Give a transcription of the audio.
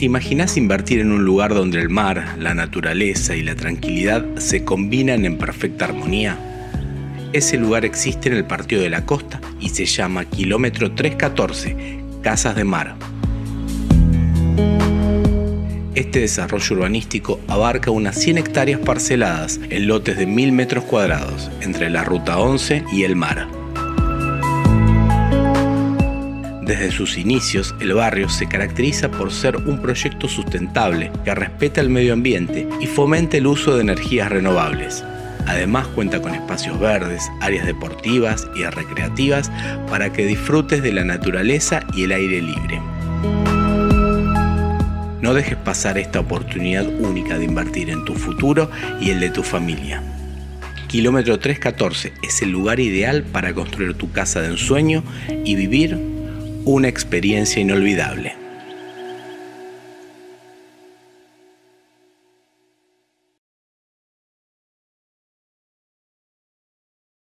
¿Te imaginas invertir en un lugar donde el mar, la naturaleza y la tranquilidad se combinan en perfecta armonía? Ese lugar existe en el Partido de la Costa y se llama Kilómetro 314, Casas de Mar. Este desarrollo urbanístico abarca unas 100 hectáreas parceladas en lotes de 1000 metros cuadrados entre la Ruta 11 y el mar. Desde sus inicios, el barrio se caracteriza por ser un proyecto sustentable que respeta el medio ambiente y fomenta el uso de energías renovables. Además, cuenta con espacios verdes, áreas deportivas y recreativas para que disfrutes de la naturaleza y el aire libre. No dejes pasar esta oportunidad única de invertir en tu futuro y el de tu familia. Kilómetro 314 es el lugar ideal para construir tu casa de ensueño y vivir una experiencia inolvidable.